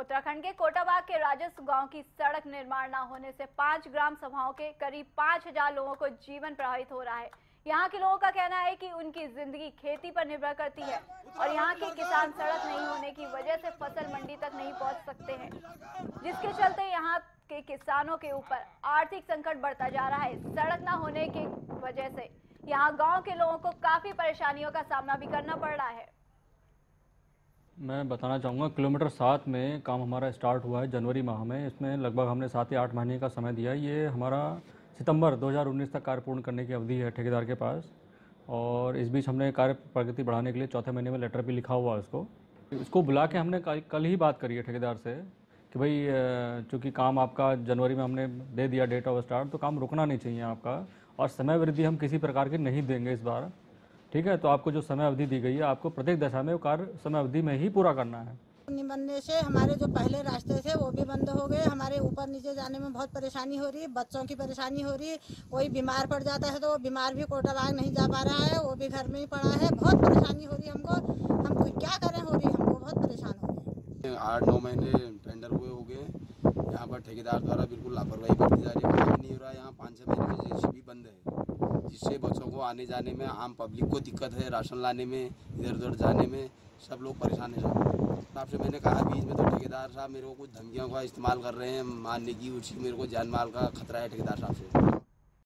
उत्तराखंड के कोटाबाग के राजस्व गांव की सड़क निर्माण न होने से 5 ग्राम सभाओं के करीब 5000 लोगों को जीवन प्रभावित हो रहा है। यहां के लोगों का कहना है कि उनकी जिंदगी खेती पर निर्भर करती है और यहां के किसान सड़क नहीं होने की वजह से फसल मंडी तक नहीं पहुंच सकते हैं, जिसके चलते यहां के किसानों के ऊपर आर्थिक संकट बढ़ता जा रहा है। सड़क न होने की वजह से यहाँ गाँव के लोगों को काफी परेशानियों का सामना भी करना पड़ रहा है। मैं बताना चाहूँगा किलोमीटर 7 में काम हमारा स्टार्ट हुआ है जनवरी माह में। इसमें लगभग हमने 7 या 8 महीने का समय दिया है। ये हमारा सितंबर 2019 तक कार्य पूर्ण करने की अवधि है ठेकेदार के पास, और इस बीच हमने कार्य प्रगति बढ़ाने के लिए चौथे महीने में लेटर भी लिखा हुआ है। इसको बुला के हमने कल ही बात करी है ठेकेदार से कि भाई चूँकि काम आपका जनवरी में हमने दे दिया डेट ऑफ स्टार्ट, तो काम रुकना नहीं चाहिए आपका, और समय वृद्धि हम किसी प्रकार की नहीं देंगे इस बार। ठीक है, तो आपको जो समय अवधि दी गई है, आपको प्रत्येक दशा में वो कार्य समय अवधि में ही पूरा करना है। नहीं बनने से हमारे जो पहले रास्ते थे वो भी बंद हो गए। हमारे ऊपर नीचे जाने में बहुत परेशानी हो रही है, बच्चों की परेशानी हो रही है। कोई बीमार पड़ जाता है तो वो बीमार भी कोटाबाग नहीं जा पा रहा है, वो भी घर में ही पड़ा है। बहुत परेशानी हो रही है हमको, हम क्या करें, हो रही है हमको, बहुत परेशान हो रही है। 8-9 महीने टेंडर हुए हो गए, यहाँ पर ठेकेदार द्वारा बिल्कुल लापरवाही बरती जा रही है। काम नहीं हो रहा है, यहाँ 5-6 महीने से जेसीबी बंद है, जिससे बच्चों को आने जाने में, आम पब्लिक को दिक्कत है, राशन लाने में, इधर उधर जाने में, सब लोग परेशान है। आपसे मैंने कहा बीच में, तो ठेकेदार साहब मेरे को कुछ धमकियों का इस्तेमाल कर रहे हैं मारने की, उसी मेरे को जान माल का खतरा है ठेकेदार साहब से।